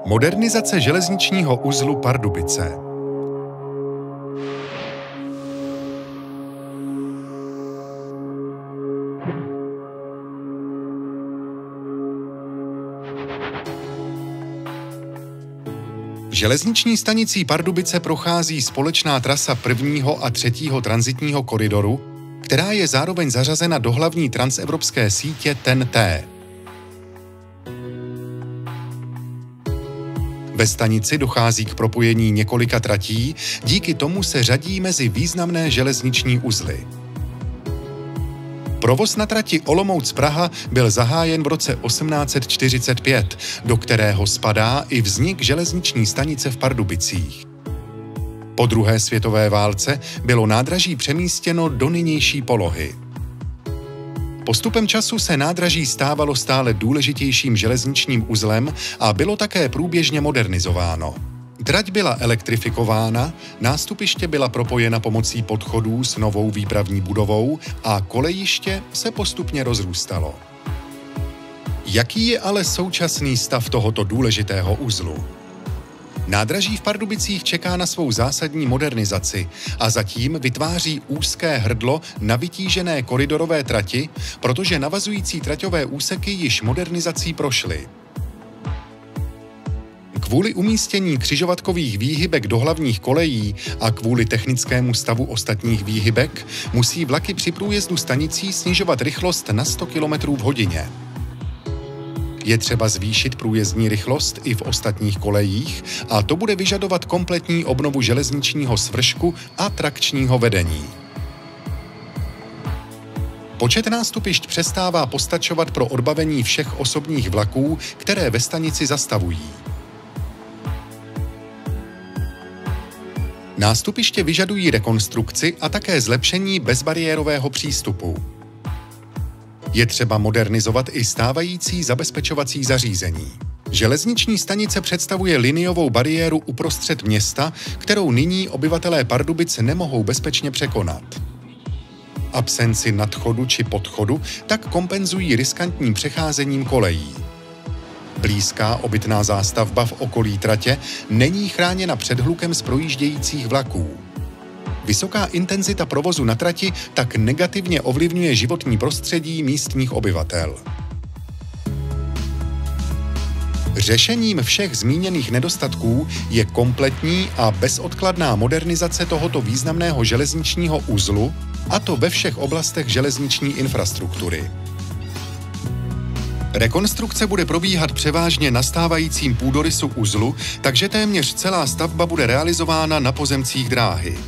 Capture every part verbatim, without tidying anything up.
Modernizace železničního uzlu Pardubice. Železniční stanicí Pardubice prochází společná trasa prvního a třetího tranzitního koridoru, která je zároveň zařazena do hlavní transevropské sítě T E N T. Ve stanici dochází k propojení několika tratí, díky tomu se řadí mezi významné železniční uzly. Provoz na trati Olomouc-Praha byl zahájen v roce osmnáct set čtyřicet pět, do kterého spadá i vznik železniční stanice v Pardubicích. Po druhé světové válce bylo nádraží přemístěno do nynější polohy. Postupem času se nádraží stávalo stále důležitějším železničním uzlem a bylo také průběžně modernizováno. Trať byla elektrifikována, nástupiště byla propojena pomocí podchodů s novou výpravní budovou a kolejiště se postupně rozrůstalo. Jaký je ale současný stav tohoto důležitého uzlu? Nádraží v Pardubicích čeká na svou zásadní modernizaci a zatím vytváří úzké hrdlo na vytížené koridorové trati, protože navazující traťové úseky již modernizací prošly. Kvůli umístění křižovatkových výhybek do hlavních kolejí a kvůli technickému stavu ostatních výhybek musí vlaky při průjezdu stanicí snižovat rychlost na sto kilometrů v hodině. Je třeba zvýšit průjezdní rychlost i v ostatních kolejích a to bude vyžadovat kompletní obnovu železničního svršku a trakčního vedení. Počet nástupišť přestává postačovat pro odbavení všech osobních vlaků, které ve stanici zastavují. Nástupiště vyžadují rekonstrukci a také zlepšení bezbariérového přístupu. Je třeba modernizovat i stávající zabezpečovací zařízení. Železniční stanice představuje liniovou bariéru uprostřed města, kterou nyní obyvatelé Pardubic nemohou bezpečně překonat. Absenci nadchodu či podchodu tak kompenzují riskantním přecházením kolejí. Blízká obytná zástavba v okolí tratě není chráněna před hlukem z projíždějících vlaků. Vysoká intenzita provozu na trati tak negativně ovlivňuje životní prostředí místních obyvatel. Řešením všech zmíněných nedostatků je kompletní a bezodkladná modernizace tohoto významného železničního uzlu, a to ve všech oblastech železniční infrastruktury. Rekonstrukce bude probíhat převážně na stávajícím půdorysu uzlu, takže téměř celá stavba bude realizována na pozemcích dráhy.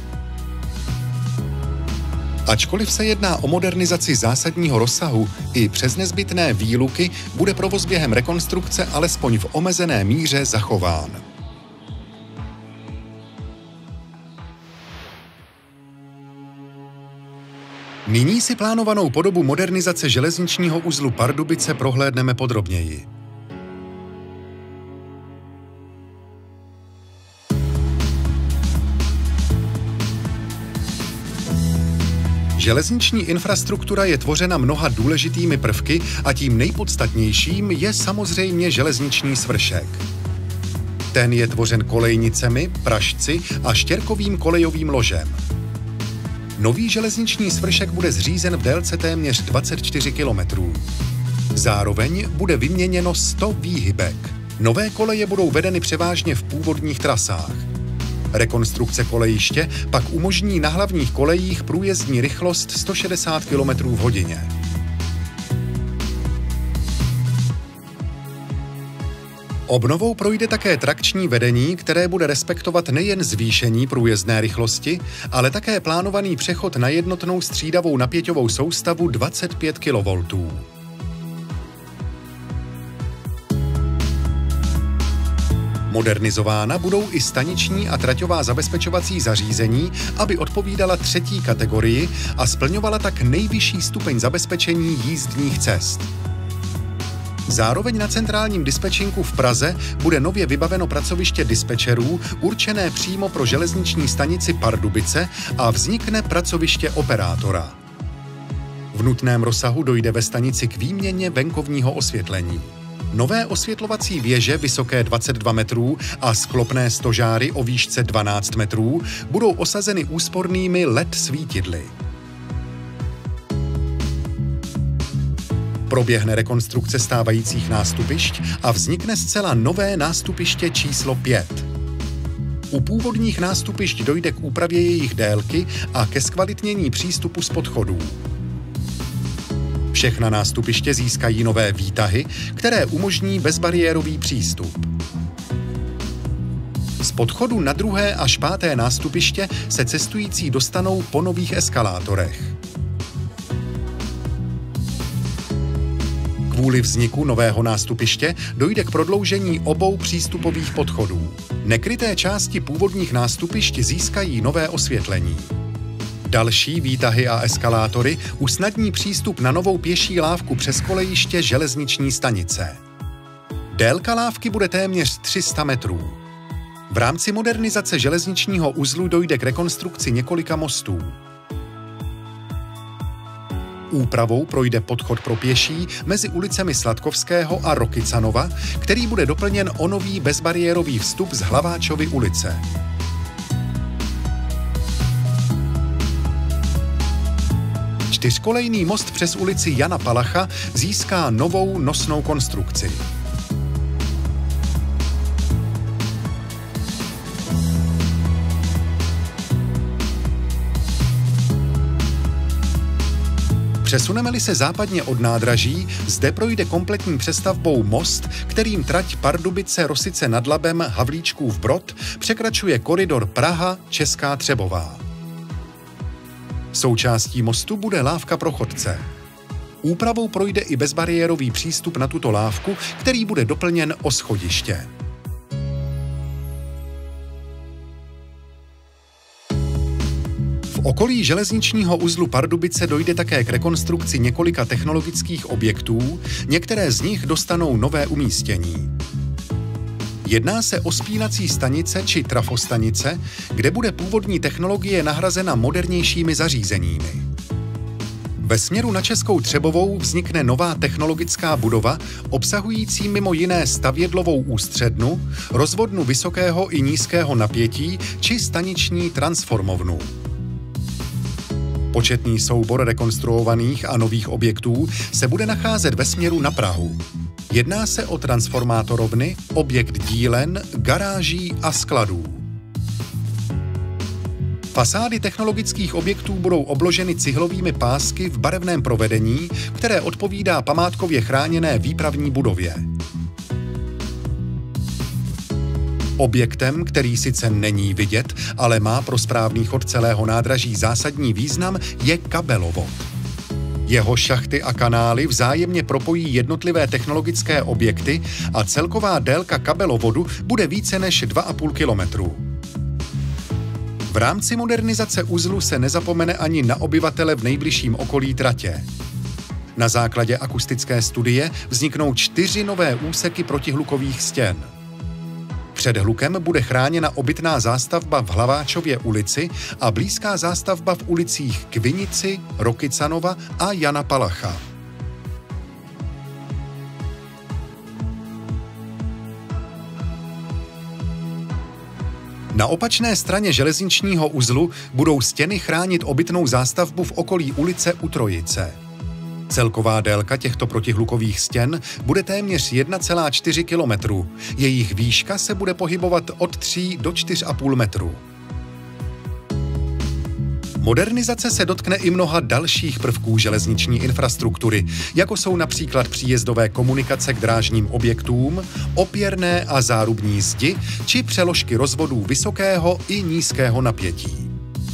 Ačkoliv se jedná o modernizaci zásadního rozsahu, i přes nezbytné výluky bude provoz během rekonstrukce alespoň v omezené míře zachován. Nyní si plánovanou podobu modernizace železničního uzlu Pardubice prohlédneme podrobněji. Železniční infrastruktura je tvořena mnoha důležitými prvky a tím nejpodstatnějším je samozřejmě železniční svršek. Ten je tvořen kolejnicemi, pražci a štěrkovým kolejovým ložem. Nový železniční svršek bude zřízen v délce téměř dvacet čtyři kilometrů. Zároveň bude vyměněno sto výhybek. Nové koleje budou vedeny převážně v původních trasách. Rekonstrukce kolejiště pak umožní na hlavních kolejích průjezdní rychlost sto šedesát kilometrů v hodině. Obnovou projde také trakční vedení, které bude respektovat nejen zvýšení průjezdné rychlosti, ale také plánovaný přechod na jednotnou střídavou napěťovou soustavu dvacet pět kilovoltů. Modernizována budou i staniční a traťová zabezpečovací zařízení, aby odpovídala třetí kategorii a splňovala tak nejvyšší stupeň zabezpečení jízdních cest. Zároveň na centrálním dispečinku v Praze bude nově vybaveno pracoviště dispečerů určené přímo pro železniční stanici Pardubice a vznikne pracoviště operátora. V nutném rozsahu dojde ve stanici k výměně venkovního osvětlení. Nové osvětlovací věže vysoké dvacet dva metrů a sklopné stožáry o výšce dvanáct metrů budou osazeny úspornými L E D svítidly. Proběhne rekonstrukce stávajících nástupišť a vznikne zcela nové nástupiště číslo pět. U původních nástupišť dojde k úpravě jejich délky a ke zkvalitnění přístupu z podchodů. Všechna nástupiště získají nové výtahy, které umožní bezbariérový přístup. Z podchodu na druhé až páté nástupiště se cestující dostanou po nových eskalátorech. Kvůli vzniku nového nástupiště dojde k prodloužení obou přístupových podchodů. Nekryté části původních nástupišť získají nové osvětlení. Další výtahy a eskalátory usnadní přístup na novou pěší lávku přes kolejiště železniční stanice. Délka lávky bude téměř tři sta metrů. V rámci modernizace železničního uzlu dojde k rekonstrukci několika mostů. Úpravou projde podchod pro pěší mezi ulicemi Sladkovského a Rokycanova, který bude doplněn o nový bezbariérový vstup z Hlaváčovy ulice. Čtyřkolejný most přes ulici Jana Palacha získá novou nosnou konstrukci. Přesuneme-li se západně od nádraží, zde projde kompletní přestavbou most, kterým trať Pardubice-Rosice nad Labem Havlíčkův Brod překračuje koridor Praha-Česká Třebová. Součástí mostu bude lávka pro chodce. Úpravou projde i bezbariérový přístup na tuto lávku, který bude doplněn o schodiště. V okolí železničního uzlu Pardubice dojde také k rekonstrukci několika technologických objektů, některé z nich dostanou nové umístění. Jedná se o spínací stanice či trafostanice, kde bude původní technologie nahrazena modernějšími zařízeními. Ve směru na Českou Třebovou vznikne nová technologická budova, obsahující mimo jiné stavědlovou ústřednu, rozvodnu vysokého i nízkého napětí či staniční transformovnu. Početný soubor rekonstruovaných a nových objektů se bude nacházet ve směru na Prahu. Jedná se o transformátorovny, objekt dílen, garáží a skladů. Fasády technologických objektů budou obloženy cihlovými pásky v barevném provedení, které odpovídá památkově chráněné výpravní budově. Objektem, který sice není vidět, ale má pro správný chod celého nádraží zásadní význam, je kabelovod. Jeho šachty a kanály vzájemně propojí jednotlivé technologické objekty a celková délka kabelovodu bude více než dva a půl kilometru. V rámci modernizace uzlu se nezapomene ani na obyvatele v nejbližším okolí tratě. Na základě akustické studie vzniknou čtyři nové úseky protihlukových stěn. Před hlukem bude chráněna obytná zástavba v Hlaváčově ulici a blízká zástavba v ulicích Kvinici, Rokycanova a Jana Palacha. Na opačné straně železničního uzlu budou stěny chránit obytnou zástavbu v okolí ulice U Trojice. Celková délka těchto protihlukových stěn bude téměř jedna celá čtyři kilometru. Jejich výška se bude pohybovat od tří do čtyř a půl metru. Modernizace se dotkne i mnoha dalších prvků železniční infrastruktury, jako jsou například příjezdové komunikace k drážním objektům, opěrné a zárubní zdi či přeložky rozvodů vysokého i nízkého napětí.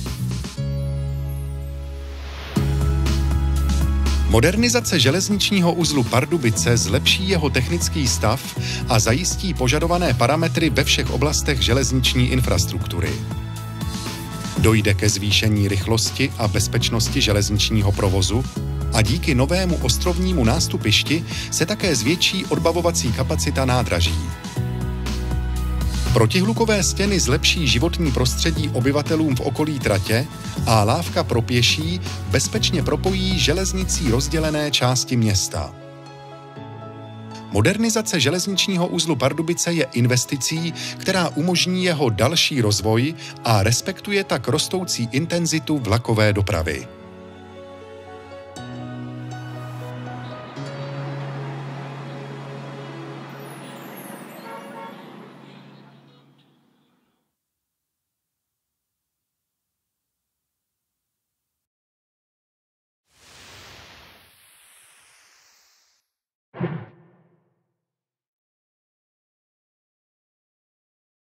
Modernizace železničního uzlu Pardubice zlepší jeho technický stav a zajistí požadované parametry ve všech oblastech železniční infrastruktury. Dojde ke zvýšení rychlosti a bezpečnosti železničního provozu a díky novému ostrovnímu nástupišti se také zvětší odbavovací kapacita nádraží. Protihlukové stěny zlepší životní prostředí obyvatelům v okolí tratě a lávka pro pěší bezpečně propojí železnicí rozdělené části města. Modernizace železničního uzlu Pardubice je investicí, která umožní jeho další rozvoj a respektuje tak rostoucí intenzitu vlakové dopravy.